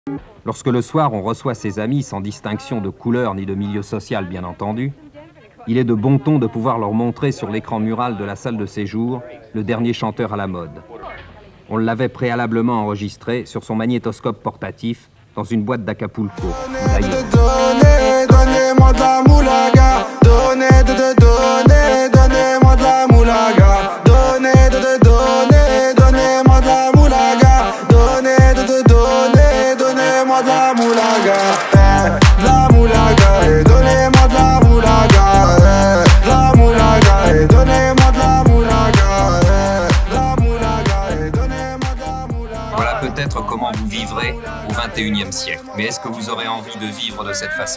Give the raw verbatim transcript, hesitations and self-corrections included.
Lorsque le soir on reçoit ses amis sans distinction de couleur ni de milieu social bien entendu, il est de bon ton de pouvoir leur montrer sur l'écran mural de la salle de séjour le dernier chanteur à la mode. On l'avait préalablement enregistré sur son magnétoscope portatif dans une boîte d'Acapulco. Donnez, donnez-moi de la moulaga. Donnez, de, donnez, donnez-moi de la moulaga. Donnez, de, donnez, donnez-moi de la moulaga. Donnez, de, donnez, donnez-moi de la moulaga. Eh, de la moulaga. Et donnez-moi de la moulaga. Eh, de la moulaga. Et donnez-moi de la moulaga. Eh, de la moulaga. Et donnez-moi de la moulaga. Voilà peut-être comment vous vivrez au vingt et unième siècle. Mais est-ce que vous aurez envie de vivre de cette façon-là ?